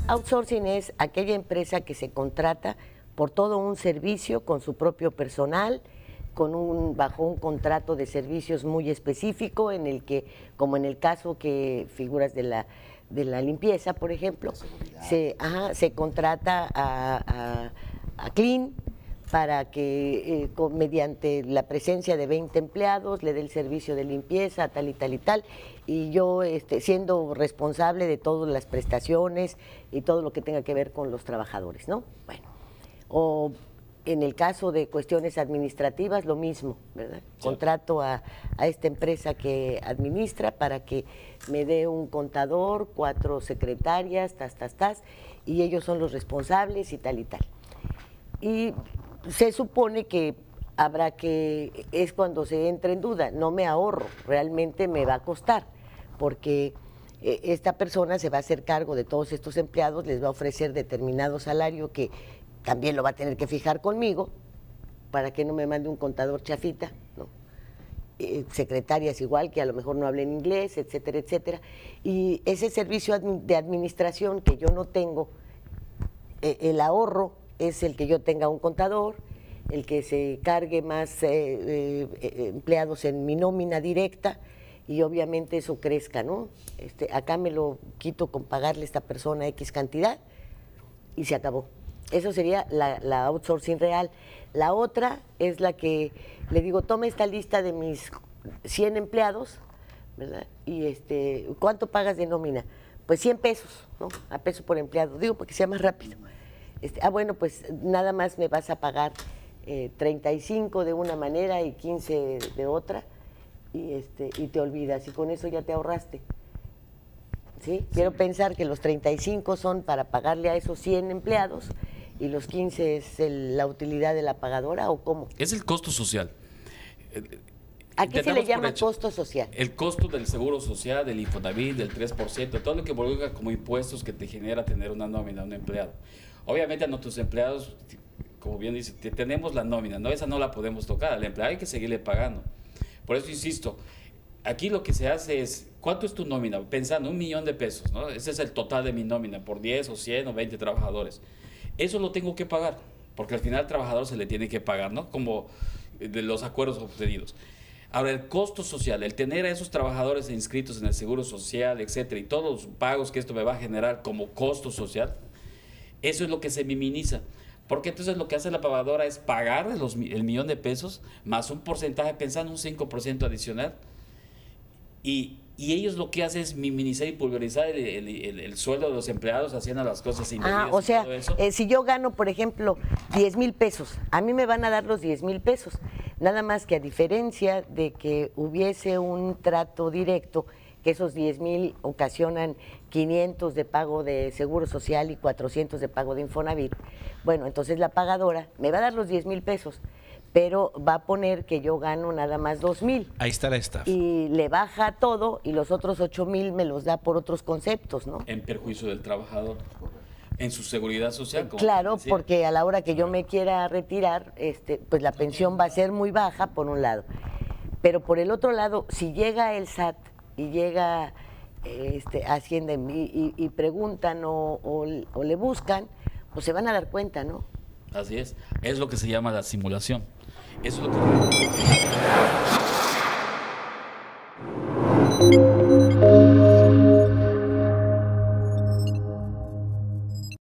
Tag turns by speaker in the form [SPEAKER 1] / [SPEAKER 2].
[SPEAKER 1] Outsourcing es aquella empresa que se contrata por todo un servicio con su propio personal, bajo un contrato de servicios muy específico en el que, como en el caso que figuras de la limpieza, por ejemplo, se contrata a Clean para que mediante la presencia de 20 empleados le dé el servicio de limpieza, tal y tal y tal, y yo siendo responsable de todas las prestaciones y todo lo que tenga que ver con los trabajadores, ¿no? Bueno, o en el caso de cuestiones administrativas, lo mismo, ¿verdad? Sí. Contrato a esta empresa que administra para que me dé un contador, 4 secretarias, y ellos son los responsables y tal y tal. Y se supone que es cuando se entra en duda, no me ahorro, realmente me va a costar, porque esta persona se va a hacer cargo de todos estos empleados, les va a ofrecer determinado salario que también lo va a tener que fijar conmigo, para que no me mande un contador chafita, ¿no? Secretarias igual, que a lo mejor no hablen inglés, etcétera, etcétera. Y ese servicio de administración que yo no tengo, el ahorro es el que yo tenga un contador, el que se cargue más empleados en mi nómina directa, y obviamente eso crezca, ¿no? Acá me lo quito con pagarle a esta persona X cantidad y se acabó. Eso sería la outsourcing real. La otra es la que le digo, toma esta lista de mis 100 empleados, ¿verdad? Y ¿cuánto pagas de nómina? Pues 100 pesos, ¿no? A peso por empleado, digo, porque sea más rápido. Bueno, pues nada más me vas a pagar 35 de una manera y 15 de otra, y te olvidas, y con eso ya te ahorraste. ¿Sí? Quiero pensar que los 35 son para pagarle a esos 100 empleados y los 15 es la utilidad de la pagadora, ¿o cómo?
[SPEAKER 2] Es el costo social.
[SPEAKER 1] ¿A qué se le llama costo social?
[SPEAKER 2] El costo del seguro social, del Infonavit, del 3%, todo lo que involucra como impuestos que te genera tener una nómina, un empleado. Obviamente a nuestros empleados, como bien dice, tenemos la nómina, ¿no? Esa no la podemos tocar, al empleado hay que seguirle pagando. Por eso insisto, aquí lo que se hace es, ¿cuánto es tu nómina? Pensando, 1 millón de pesos, ¿no? Ese es el total de mi nómina, por 10 o 100 o 20 trabajadores. Eso lo tengo que pagar, porque al final al trabajador se le tiene que pagar, ¿no? Como de los acuerdos obtenidos. Ahora, el costo social, el tener a esos trabajadores inscritos en el Seguro Social, etcétera, y todos los pagos que esto me va a generar como costo social, eso es lo que se minimiza. Porque entonces lo que hace la pagadora es pagar el 1 millón de pesos más un porcentaje, pensando un 5% adicional, y ellos lo que hacen es minimizar y pulverizar el sueldo de los empleados, haciendo las cosas indebidas.
[SPEAKER 1] O sea, si yo gano, por ejemplo, 10,000 pesos, a mí me van a dar los 10,000 pesos, nada más que a diferencia de que hubiese un trato directo, que esos 10,000 ocasionan 500 de pago de Seguro Social y 400 de pago de Infonavit. Bueno, entonces la pagadora me va a dar los 10,000 pesos, pero va a poner que yo gano nada más 2,000.
[SPEAKER 3] Ahí está la estafa.
[SPEAKER 1] Y le baja todo y los otros 8,000 me los da por otros conceptos, ¿no?
[SPEAKER 2] En perjuicio del trabajador, en su seguridad social. Como
[SPEAKER 1] claro, porque a la hora que yo me quiera retirar, pues la pensión va a ser muy baja, por un lado. Pero por el otro lado, si llega el SAT y llega Hacienda y preguntan o le buscan, pues se van a dar cuenta, ¿no?
[SPEAKER 2] Así es lo que se llama la simulación. Eso es lo que